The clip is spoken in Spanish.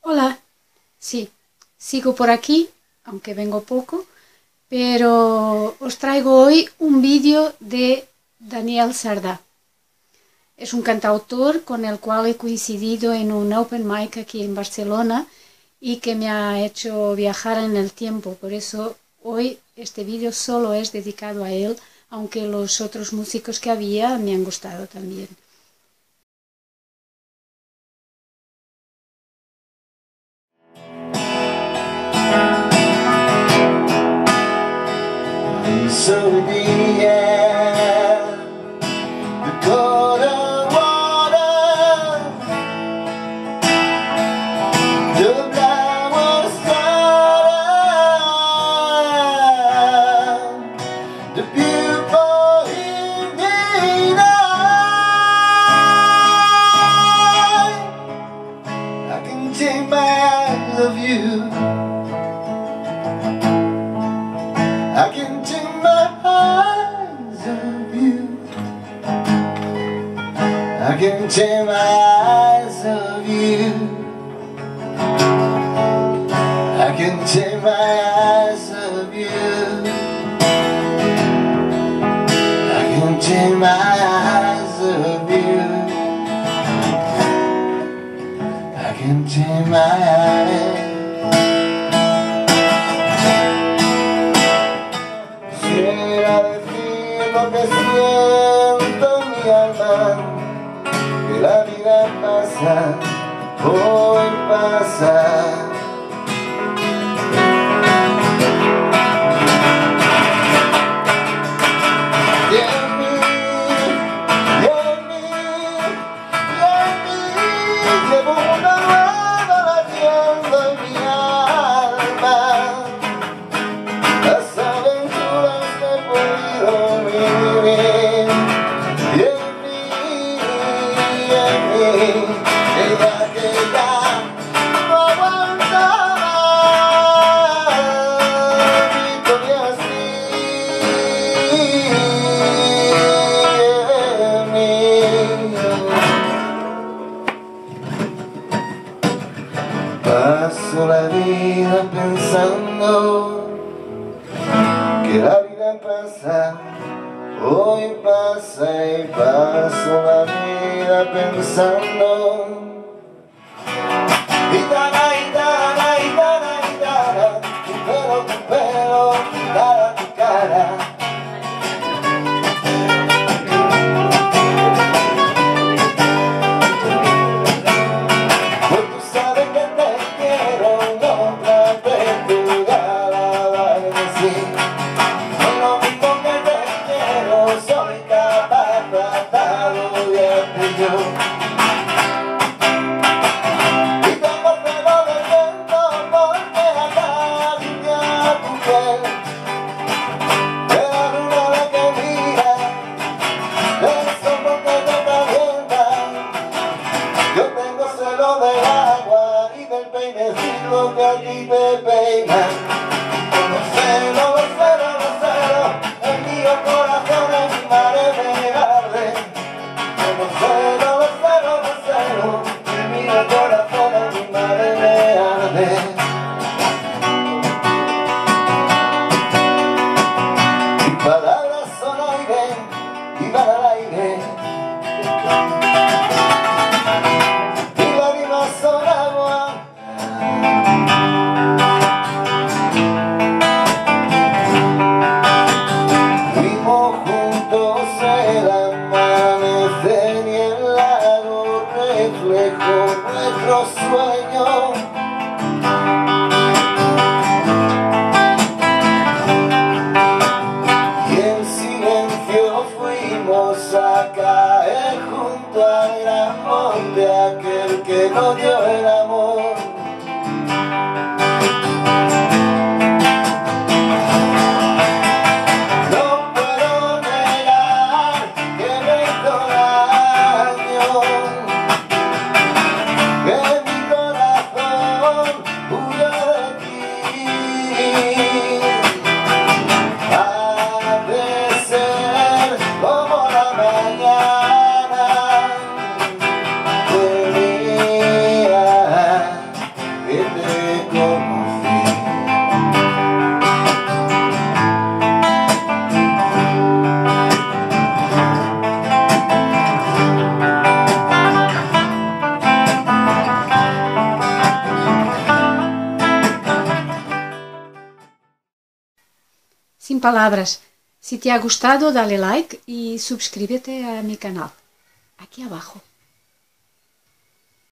Hola, sí, sigo por aquí, aunque vengo poco, pero os traigo hoy un vídeo de Daniel Cerdà. Es un cantautor con el cual he coincidido en un open mic aquí en Barcelona y que me ha hecho viajar en el tiempo. Por eso hoy este vídeo solo es dedicado a él, aunque los otros músicos que había me han gustado también. So the air, the colder water, the flower started, the beautiful evening night. I can take my eyes off you. I can take my eyes off you. I can take my eyes off you. I can take my eyes off you. I can take my eyes off you. I can take my eyes. Lo que siento en mi alma, que la vida pasa, hoy pasa. Y en mí, y en mí, y en mí, llevo una nueva latiendo en mi alma. Las aventuras que he podido vivir. Y en mí, ella que ya no aguantaba, Victoria así. En mí paso la vida pensando que la vida pasa, hoy pasa y paso la vida pensando. Gitana, gitana, gitana, gitana, tu pelo, cara, tu cara. Pues tú sabes que te quiero, no traté tu cara, decir. Soy capaz de tratarlo bien de yo. Y tengo pelo de viento porque acaricia tu piel. De la luna la que mira, del sol porque te calienta. Yo tengo celo del agua y del peinecito que a ti te peina. Los celos, el mío corazón en mi madre me arde. Los celos, el mío corazón en mi madre me arde. Mis palabras son aire y van al aire. Mis lágrimas son agua. Nuestro sueño y en silencio fuimos a caer junto al gran monte, aquel que nos dio el amor. No puedo negar que me hizo daño, que mi corazón huyó de ti. Ha de ser como la mañana del día sin palabras. Si te ha gustado, dale like y suscríbete a mi canal, aquí abajo.